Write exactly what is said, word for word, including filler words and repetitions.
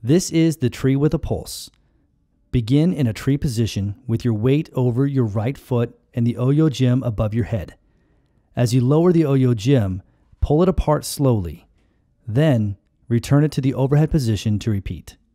This is the tree with a pulse. Begin in a tree position with your weight over your right foot and the OYO Gym above your head. As you lower the OYO Gym, pull it apart slowly. Then, return it to the overhead position to repeat.